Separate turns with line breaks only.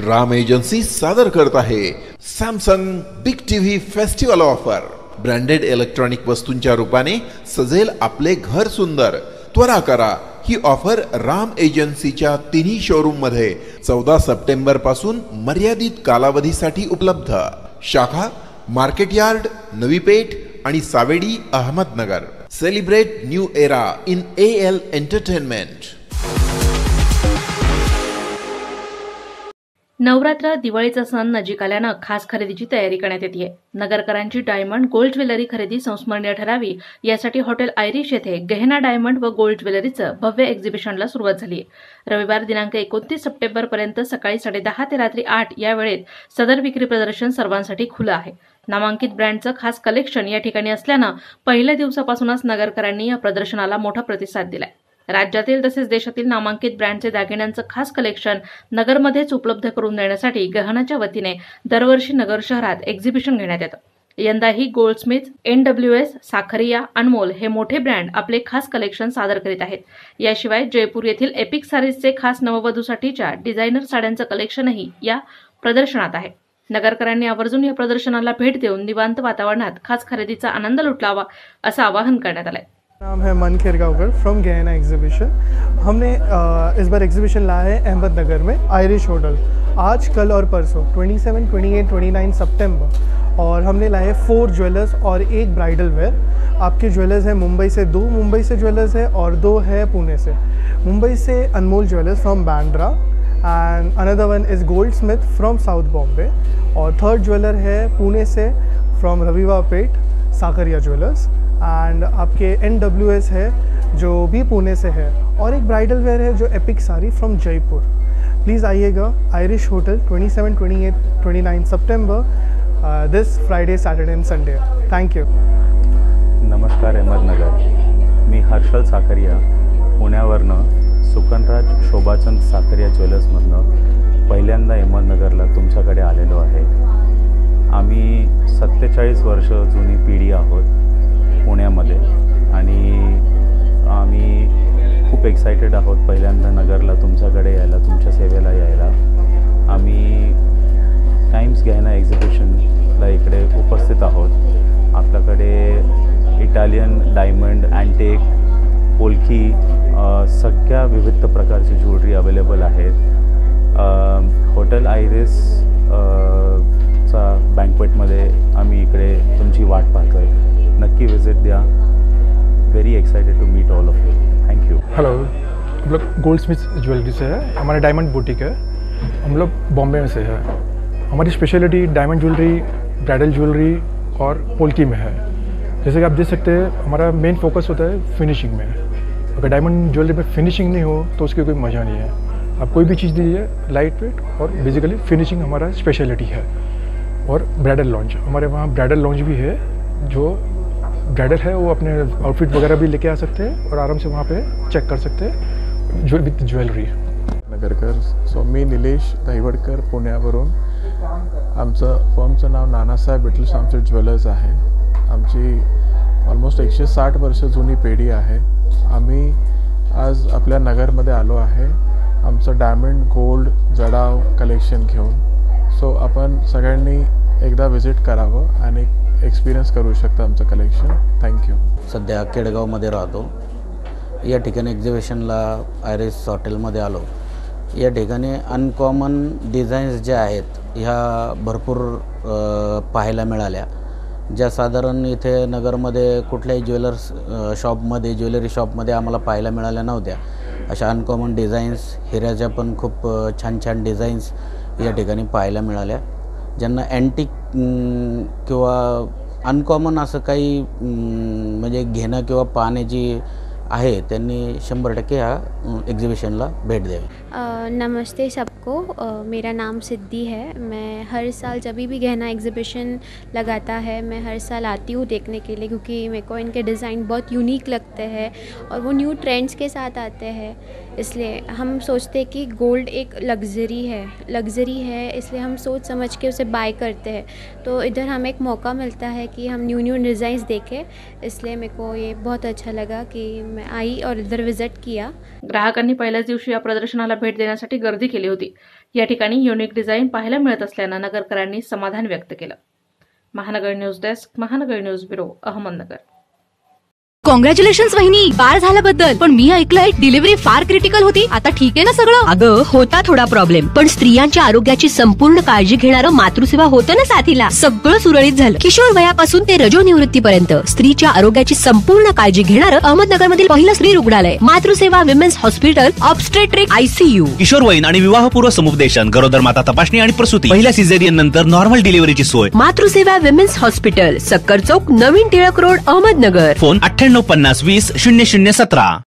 Ram agency सादर करत आहे Samsung big TV festival offer. Branded electronic वस्तूंच्या रूपाने सजेल आपले घर सुंदर। त्वरा करा, ही ऑफर राम एजन्सीच्या तिन्ही शोरूम मध्ये 14 सप्टेंबर पासून मर्यादित कालावधीसाठी उपलब्ध। शाखा मार्केट यार्ड, नवी पेठ आणि Savedi, Ahmednagar. Celebrate new era in AL entertainment.
Navratra दिवाळीचा सण नजीक आल्यानं खास खरेदीची तयारी करण्यात येते। नगरकरांची डायमंड गोल्ड ज्वेलरी खरेदी संस्मरणीय ठरावी यासाठी हॉटेल आयरिश येथे गहना डायमंड व गोल्ड ज्वेलरीचं भव्य एक्झिबिशनला सुरुवात झाली। रविवार दिनांक 29 सप्टेंबर पर्यंत सकाळी 10:30 ते रात्री 8 या वेळेत सदर विक्री प्रदर्शन सर्वांसाठी खुलं आहे। नामांकित ब्रँडचं खास कलेक्शन या ठिकाणी असल्यानं पहिल्या दिवसापासूनच नगरकरांनी या प्रदर्शनाला मोठा प्रतिसाद दिलाय। राज्यातील तसेच देशातील नामांकित ब्रँडचे दागिन्यांचं खास कलेक्शन नगरमध्येच उपलब्ध करून देण्यासाठी गहनाच्या वतीने दरवर्षी नगर शहरात एक्झिबिशन घेण्यात येतं। यंदाही गोल्डस्मिथ, NWS, साखरिया, अनमोल हे मोठे ब्रँड आपले खास कलेक्शन सादर करीत आहेत। याशिवाय जयपूर येथील एपिक सारीजचे खास नववधूसाठीच्या डिझायनर साड्यांचं कलेक्शनही या प्रदर्शनात आहे। नगरकरांनी आवर्जून या प्रदर्शनाला भेट देऊन निवांत वातावरणात खास खरेदीचा आनंद लुटावा असं आवाहन करण्यात आलंय।
नाम है मन खिरगावकर फ्रॉम गहना एग्जीबिशन। हमने इस बार एग्जीबिशन लाया है अहमदनगर में आयरिश होटल। आज, कल और परसों 27, 28, 29 सितंबर और हमने लाए 4 ज्वेलर्स और 1 ब्राइडल वेयर। आपके ज्वेलर्स हैं मुंबई से 2 मुंबई से ज्वेलर्स है और 2 है पुणे से। मुंबई से Anmol jewellers from Bandra and another one is goldsmith from south Bombay और थर्ड ज्वेलर है पुणे से from Raviwar Peth Sakharia jewellers and आपके NWS है जो भी पुणे से है और एक ब्राइडल वेयर है जो epic sari from Jaipur. Please आइएगा आयरिश होटल 27, 28, 29 सितंबर this Friday, Saturday and Sunday. Thank you.
नमस्कार अहमदनगर, मी हर्षल साखरिया पुण्यावरनं सुकनराज शोभाचंद साखरिया ज्वेलर्समधनं पहिल्यांदा अहमदनगरला तुमच्याकडे आलेलो आहे। आम्ही 47 वर्ष जुनी पिढी आहोत पुण्यामध्ये आणि आम्ही खूप एक्सायटेड आहोत पहिल्यांदा नगरला तुमच्याकडे यायला, तुमच्या सेवेला यायला। आम्ही टाइम्स गहना एक्झिबिशनला इकडे उपस्थित आहोत। आपल्याकडे इटालियन डायमंड, अँटिक, पोलकी सगळ्या विविध प्रकारची ज्वेलरी अवेलेबल आहेत। हॉटेल आयरिस चा बँक्वेटमध्ये आम्ही इकडे तुमची वाट पाहतोय। नक्की विजिट दिया। Very excited to meet all of you. Thank you.
Hello, हम लोग गोल्डस्मिथ ज्वेलरी से है। हमारा डायमंड बुटीक है। हम लोग बॉम्बे में से है। हमारी speciality diamond jewellery, bridal jewellery और पोल्की में है। जैसे कि आप देख सकते हैं हमारा मेन फोकस होता है फिनिशिंग में। अगर डायमंड ज्वेलरी में फिनिशिंग नहीं हो तो उसकी कोई मज़ा नहीं है। आप कोई भी चीज़ दीजिए लाइट वेट और बेसिकली फिनिशिंग हमारा स्पेशलिटी है। और ब्राइडल लॉन्च, हमारे वहाँ ब्राइडल लॉन्च भी है। जो ब्राइडल है वो अपने आउटफिट वगैरह भी लेके आ सकते हैं और आराम से वहाँ पे चेक कर सकते हैं विथ ज्वेलरी।
नगरकर, सो मी निलेश दहिवडकर पुण्यावरून। आमचं फर्मचं नाव नानासाहेब विठ्ठल शामशेठ ज्वेलर्स आहे। आमची ऑलमोस्ट 160 वर्ष जुनी पिढी आहे। आम्ही आज आपल्या नगरमध्ये आलो आहे आमचं डायमंड, गोल्ड, जडाव कलेक्शन घेऊन। सो आपण सगळ्यांनी एकदा विजिट करावं आणि एक्सपिरियन्स करू शकता आमचं कलेक्शन। थँक्यू।
सध्या केडगावमध्ये राहतो। या ठिकाणी एक्झिबिशनला आयरिस हॉटेलमध्ये आलो। या ठिकाणी अनकॉमन डिझाईन्स ज्या आहेत ह्या भरपूर पाहायला मिळाल्या, ज्या साधारण इथे नगरमध्ये कुठल्याही ज्वेलरी शॉपमध्ये आम्हाला पाहायला मिळाल्या नव्हत्या। अशा अनकॉमन डिझाईन्स, हिऱ्याच्या पण खूप छान छान डिझाईन्स या ठिकाणी पाहायला मिळाल्या। ज्यांना अँटिक किंवा अनकॉमन असं काही म्हणजे घेणं किंवा पाहण्याची आहे त्यांनी 100% ह्या एग्जीबिशनला भेट द्यावी।
नमस्ते सबको, मेरा नाम सिद्धि है। मैं हर साल जब भी गहना एग्जीबिशन लगाता है मैं हर साल आती हूँ देखने के लिए, क्योंकि मेरे को इनके डिज़ाइन बहुत यूनिक लगते हैं और वो न्यू ट्रेंड्स के साथ आते हैं। इसलिए हम सोचते हैं कि गोल्ड एक लग्ज़री है, इसलिए हम सोच समझ के उसे बाय करते हैं। तो इधर हमें एक मौका मिलता है कि हम न्यू डिज़ाइंस देखें, इसलिए मेरे को ये बहुत अच्छा लगा कि मैं आई और इधर विजिट किया।
ग्राहकांनी पहिल्याच दिवशी या प्रदर्शनाला भेट देण्यासाठी गर्दी केली होती। या ठिकाणी युनिक डिझाईन पाहायला मिळत असल्यानं नगरकरांनी समाधान व्यक्त केलं. Mahanagar news desk, Mahanagar news bureau, Ahmednagar.
Congratulations वहिनी, बाळ झाल्याबद्दल. पण मी ऐकलंय डिलिव्हरी फार क्रिटिकल होती. आता ठीक आहे ना सगळं?
अगं होता थोडा प्रॉब्लेम, पण स्त्रियांच्या आरोग्याची संपूर्ण काळजी घेणारं मातृसेवा होतं ना साथीला. सगळं सुरळीत झालं. किशोर वयापासून ते रजोनिवृत्तीपर्यंत स्त्रीच्या आरोग्याची संपूर्ण काळजी घेणारं अहमदनगर मधील पहिलं स्त्री रुग्णालय Matruseva women's hospital, obstetric, ICU,
किशोरवयीन आणि विवाहपूर्व समुपदेशन, गरोदर माता तपासणी आणि प्रसूती, पहिल्या सिझेरियन नंतर नॉर्मल डिलिव्हरीची सोय.
मातृसेवा विमेन्स हॉस्पिटल, सक्कर चौक, नवीन टिळक रोड, अहमदनगर.
फोन 9850 20 0017.